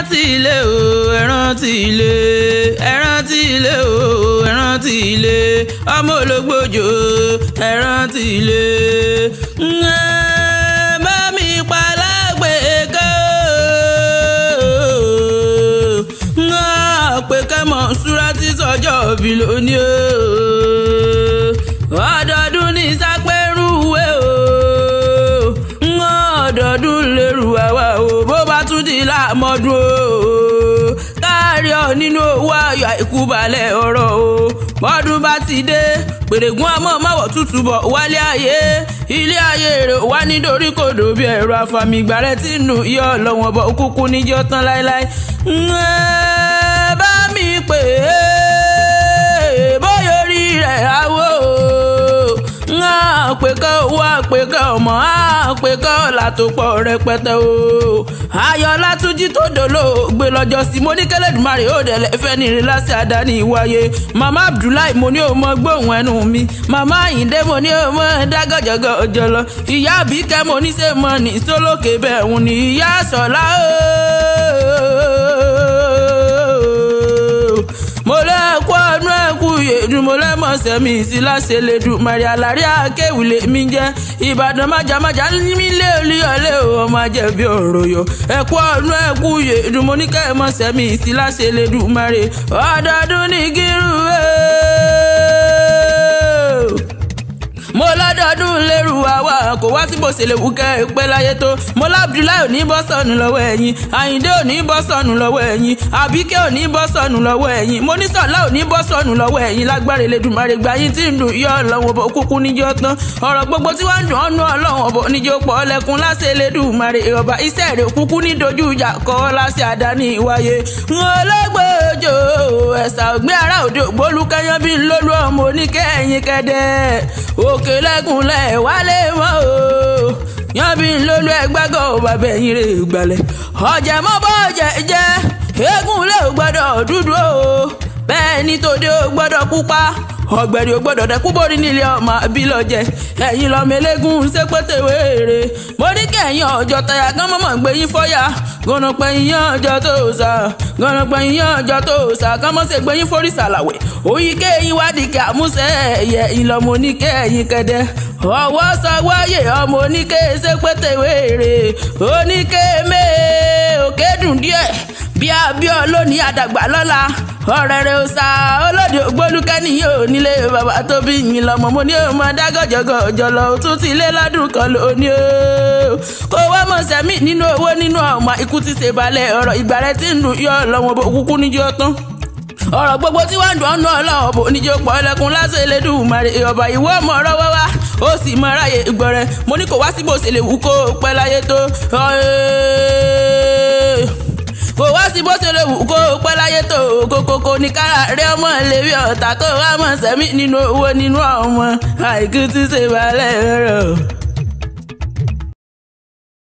rántí ilé o, ẹ rántí ilé, ẹ rántí ilé o, ẹ rántí ilé, ọmọ ológbòjò, ẹ rántí ilé. Bá mi pa lágbèéká pé kẹ́mọ̀ ṣúra tí sọjọ́ bí lónìí o. Ọdọọdún ní sápẹ́rúwé o, ọdọọdún lérú àwa o, bó bá tún di láàmọ́dún o. Káàrí ọ nínú owó ayọ̀ àìkú balẹ̀ ọ̀rọ̀ o. Bọ́dún bá ti dé, pèrègùn amọ̀mọ́wọ̀ tútù bọ̀ wálé ayé. Ilé ayé rẹ̀ wá nítorí kòdò bí ẹ̀rọ àfàmìgbà rẹ̀ tí nù yọ ọlọ́wọ́n bọ̀ kúkú níjọ́ tán láéláé. Bá mi pè é bóyá orí rẹ̀ àwọ̀ àpèkọ́ owó àpèkọ́ ọmọ àpèkọ́ ọ̀la tó pọ̀ rẹpẹtẹ o. Ayọ̀ Látúnjí tó dolo gbé lọ́jọ́ sí mo ní k'Ẹlẹ́dùmarè ó dẹ̀lẹ̀ fẹ́ ní rí lásì àdáni ìwáyé. Màmá Abdullahi mo ní o mọ gbóhùn ẹnu mi, màmá Àyìndé mo ní o mọ dágọ́jọ́gọ́ ọjọ́lọ, ìyá Àbíkẹ́ mo ní ṣe mọ ní sólókè bẹ́ẹ̀ òun ní ìyá Ṣọlá o. Mo lẹ́kọ́ ọdún ẹ̀kú yèdùn mo lẹ́mọ̀ sẹ́mi sí láṣẹ lẹ́dùn Màrí àlàrí àkéwìlé mi jẹ́ Ìbàdàn májàmájà ní lé olúyọlé o ọmọ ajẹ́bí ọ̀rọ̀ yọ. Ẹ̀kọ́ ọdún ẹ̀kú yèdùn mo ní kẹ́mọ̀ sẹ́mi sí láṣẹ lẹ́dùn Màrí ọdọọdún ní kírú mo lọ́dọọdún lérú àwa kò wá sí bó ṣe lè wú kẹ́ ẹ pẹ́ láyé tó. Mo l'Abdullahi ò ní bọ́ sọnù lọ́wọ́ ẹ̀yin, Àyìndé ò ní bọ́ sọnù lọ́wọ́ ẹ̀yin, Àbíkẹ́ ò ní bọ́ sọnù lọ́wọ́ ẹ̀yin, mo ní Ṣọlá ò ní bọ́ sọnù lọ́wọ́ ẹ̀yin. Lágbára Elédùmarè gbà yín tí ń dùn yọ Ọlọ́run ọbọ̀ kúkú níjọ́ tán. Ọ̀rọ̀ gbogbo tí wọ́n ń dùn ọ́nú Ọlọ́run ọbọ̀ níjọ́ pọ̀ lẹ́kùn láṣẹ Elédùmarè ọba iṣẹ́ rẹ̀ kúkú ní dojú ìjà kọ́ láṣẹ àdáni ìwáyé. Ológbòjò ẹ̀sà ògbé ara òde ògbólúkẹ́yán bí lólú ọmọ oníkẹ́yìn kẹ́dẹ́ òkè lẹ́kùnlẹ̀ wálé mọ́ o. Yan bí lólú ẹgbẹ́gọ́ bàbá ẹ̀yìn rẹ̀ gbalẹ̀. Ọ̀jẹ̀ mọ́ bọ́ ọ̀jẹ̀ jẹ́ eégún lé ò gbọ́dọ̀ dúdú o. Bẹ́ẹ̀ ni tòde ò gbọ́dọ̀ pupa. Ọ̀gbẹ̀rì ò gbọ́dọ̀ dẹ́kú borí nílé ọmọ bí lọ́jẹ̀. Ẹ̀yin lọ́mọ eléégún ṣé pété wéèrè. Mo ní kẹ́yìn ọjọ́ tayà gán mọ́mọ́ gbé yín fọ́yà. Gọ̀nà pẹ̀yìn ọjọ́ tó sà. Gọ̀nà pẹ̀yìn ọjọ́ tó sà. Kán mọ́ ṣe gbé yín forí sàlàwẹ̀. Òyìn kéyìn wádìí kí àmúṣẹ́ ẹ̀yẹ ìlọ́mọ oníkẹ́yìn kẹ́dẹ́. Ọwọ́ sọ wáyé ọmọ oníké ṣé pété wéèrè. Oníké mẹ́ òkè dùn díẹ̀. Bí abíọ́ lónìí àdàgbà lọ́la. Ọ̀rẹ́ rẹ̀ ò sá olóde ògbólúkẹ́ ní yóò nílé bàbá tó bí yín lọ́mọ mo ní ọmọ dágọ́jọ́gọ́ ọjọ́lọ tún ti lé lọ́dún kan lónìí o. Kó wá mọ̀ sẹ́mi nínú owó nínú ọmọ ikú ti ṣe balẹ̀ ọ̀rọ̀ ìgbà rẹ̀ tí ń dùn yọ Ọlọ́run bò kúkú níjọ́ tán. Ọ̀rọ̀ gbogbo tí wọ́n ń dùn ọ́nà Ọlọ́run bò níjọ́ pọ̀ ẹlẹ́kùn láṣẹ Elédùmarè ọba ìwọ ọmọ ọ̀rọ̀ wá ó sì mọ ráyè ìgbọ̀rẹ̀ mo ní kò wá sí bó ṣe lè wù kó pẹ́ láyé tó. Kò wá sí bó ṣe lè wù kó pẹ́ láyé tó kókókó ní kára rẹ ọmọ lèwi ọ̀tá tó wá mọ̀ sẹ́mi nínú owó nínú ọmọ àìkú tí ṣe balẹ̀ rẹ̀.